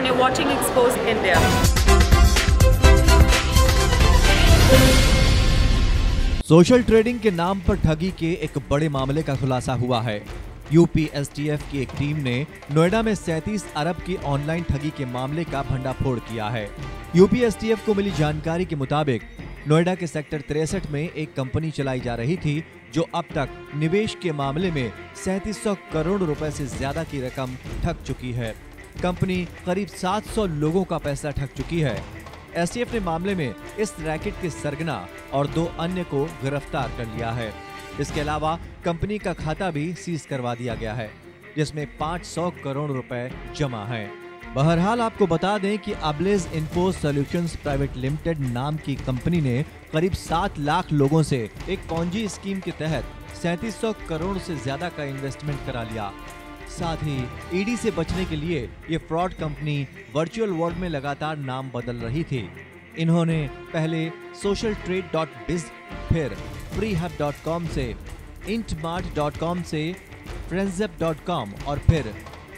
and you're watching Exposed India. Social trading के नाम पर ठगी के एक बड़े मामले का खुलासा हुआ है। यूपी एसटीएफ की एक टीम ने नोएडा में 37 अरब की ऑनलाइन ठगी के मामले का भंडाफोड़ किया है। यूपी एसटीएफ को मिली जानकारी के मुताबिक नोएडा के सेक्टर 63 में एक कंपनी चलाई जा रही थी जो अब तक निवेश के मामले में 3700 करोड़ रुपए से ज्यादा की रकम ठग चुकी है। कंपनी करीब 700 लोगों का पैसा ठग चुकी है। एसटीएफ ने मामले में इस रैकेट के सरगना और 2 अन्य को गिरफ्तार कर लिया है। इसके अलावा कंपनी का खाता भी सीज करवा दिया गया है जिसमें 500 करोड़ रुपए जमा हैं। बहरहाल आपको बता दें कि ablaze info solutions private limited नाम की कंपनी ने करीब 7 लाख लोगों से एक पॉन्जी स्कीम के तहत 3700 करोड़ से ज्यादा का इन्वेस्टमेंट करा लिया। साथ ही ईडी से बचने के लिए ये फ्रॉड कंपनी वर्चुअल वर्ल्ड में लगातार नाम बदल रही थी। इन्होंने पहले socialtrade.biz, फिर freehub.com से, intmart.com से, friendship.com और फिर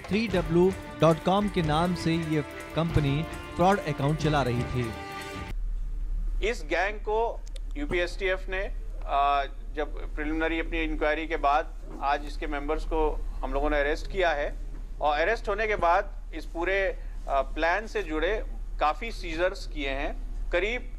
3w.com के नाम से ये कंपनी फ्रॉड अकाउंट चला रही थी। इस गैंग को यूपीएसटीएफ ने जब प्रिलिमिनरी अपनी इंक्वायरी के बाद आज इसके मेंबर्स को हम लोगों ने अरेस्ट किया है और अरेस्ट होने के बाद इस पूरे प्लान से जुड़े काफ़ी सीजर्स किए हैं। करीब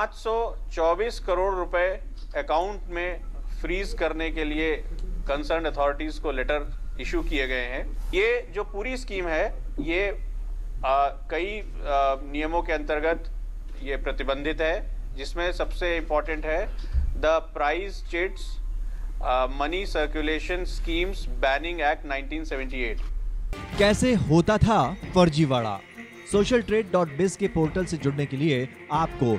524 करोड़ रुपए अकाउंट में फ्रीज करने के लिए कंसर्न अथॉरिटीज़ को लेटर इशू किए गए हैं। ये जो पूरी स्कीम है ये कई नियमों के अंतर्गत ये प्रतिबंधित है, जिसमें सबसे इम्पोर्टेंट है the price chits money circulation schemes banning act 1978। कैसे होता था फर्जीवाड़ा? socialtrade.biz के पोर्टल से जुड़ने के लिए आपको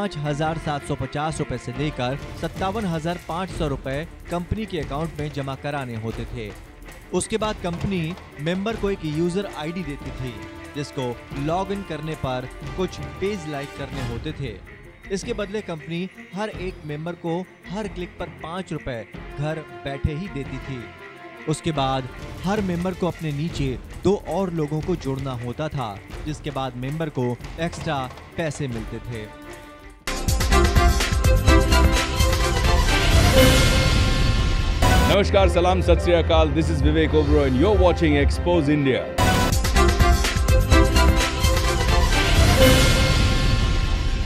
5,750 रुपए से लेकर 57,500 रुपए कंपनी के अकाउंट में जमा कराने होते थे। उसके बाद कंपनी मेंबर को एक यूजर आईडी देती थी जिसको लॉग इन करने पर कुछ पेज लाइक करने होते थे। इसके बदले कंपनी हर एक मेंबर को हर क्लिक पर 5 रुपए घर बैठे ही देती थी। उसके बाद हर मेंबर को अपने नीचे 2 और लोगों को जोड़ना होता था, जिसके बाद मेंबर को एक्स्ट्रा पैसे मिलते थे। नमस्कार, सलाम, Sat Shri Akal. This is Vivek Oberoi and you are watching exposed India.